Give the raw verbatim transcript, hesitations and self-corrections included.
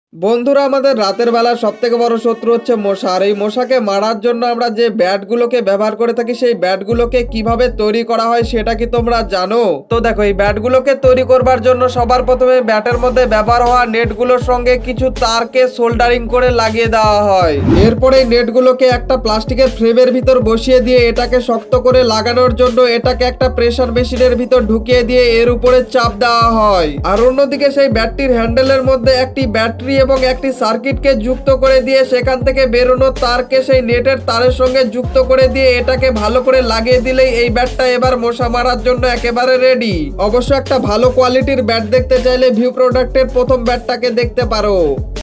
বন্ধুরা, আমাদের রাতের বেলা সব থেকে বড় শত্রু হচ্ছে মশা। আর এই মশাকে মারার জন্য আমরা যে ব্যাটগুলোকে ব্যবহার করে থাকি, সেই ব্যাটগুলোকে কিভাবে তৈরি করা হয় সেটা কি তোমরা জানো? তো দেখো, এই ব্যাটগুলোকে তৈরি করবার জন্য সবার প্রথমে ব্যাটের মধ্যে ব্যবহার হওয়া নেটগুলোর সঙ্গে কিছু তারকে সোল্ডারিং করে লাগিয়ে দেওয়া হয়। এরপরে এই নেটগুলোকে একটা প্লাস্টিকের ফ্রেমের ভিতর বসিয়ে দিয়ে এটাকে শক্ত করে লাগানোর জন্য এটাকে একটা প্রেসার মেশিনের ভিতর ঢুকিয়ে দিয়ে এর উপরে চাপ দেওয়া হয়। আর অন্যদিকে সেই ব্যাটটির হ্যান্ডেলের মধ্যে একটি ব্যাটারি এবং একটি সার্কিটকে যুক্ত করে দিয়ে সেখান থেকে বেরোনো তারকে সেই নেটের তারের সঙ্গে যুক্ত করে দিয়ে এটাকে ভালো করে লাগিয়ে দিলেই এই ব্যাটটা এবার মশা মারার জন্য একেবারে রেডি। অবশ্য একটা ভালো কোয়ালিটির ব্যাট দেখতে চাইলে ভিউ প্রোডাক্টের প্রথম ব্যাটটাকে দেখতে পারো।